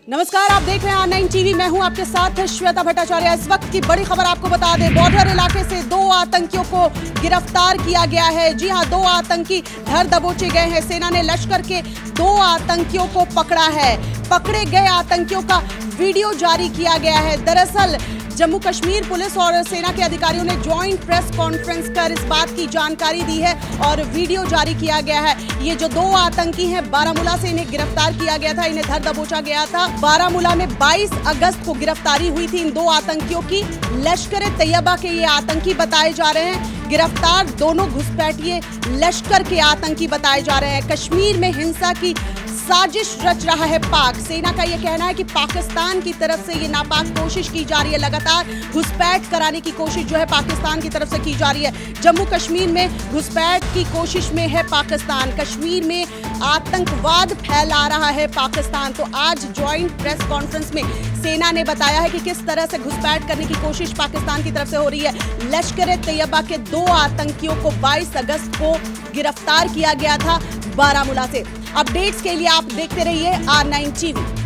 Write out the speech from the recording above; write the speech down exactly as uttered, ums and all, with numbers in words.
नमस्कार, आप देख रहे हैं आर नाइन टीवी। मैं हूं आपके साथ श्वेता भट्टाचार्य। इस वक्त की बड़ी खबर आपको बता दें, बॉर्डर इलाके से दो आतंकियों को गिरफ्तार किया गया है। जी हां, दो आतंकी धर दबोचे गए हैं। सेना ने लश्कर के दो आतंकियों को पकड़ा है। पकड़े गए आतंकियों का वीडियो जारी किया गया है। दरअसल जम्मू कश्मीर पुलिस और सेना के अधिकारियों ने ज्वाइंट प्रेस कॉन्फ्रेंस कर इस बात की जानकारी दी है और वीडियो जारी किया गया है। ये जो दो आतंकी हैं, बारामूला से इन्हें गिरफ्तार किया गया था, इन्हें धर दबोचा गया था। बारामूला में बाईस अगस्त को गिरफ्तारी हुई थी इन दो आतंकियों की। लश्कर-ए-तैयबा के ये आतंकी बताए जा रहे हैं। गिरफ्तार दोनों घुसपैठिए लश्कर के आतंकी बताए जा रहे हैं। कश्मीर में हिंसा की साजिश रच रहा है पाक। सेना का यह कहना है कि पाकिस्तान की तरफ से ये नापाक कोशिश की जा रही है। लगातार घुसपैठ कराने की कोशिश जो है पाकिस्तान की तरफ से की जा रही है। जम्मू कश्मीर में घुसपैठ की कोशिश में है पाकिस्तान। कश्मीर में आतंकवाद फैला रहा है पाकिस्तान। तो आज ज्वाइंट प्रेस कॉन्फ्रेंस में सेना ने बताया है कि किस तरह से घुसपैठ करने की कोशिश पाकिस्तान की तरफ से हो रही है। लश्कर-ए-तैयबा के दो आतंकियों को बाईस अगस्त को गिरफ्तार किया गया था बारामूला से। अपडेट्स के लिए आप देखते रहिए आर नाइन टीवी।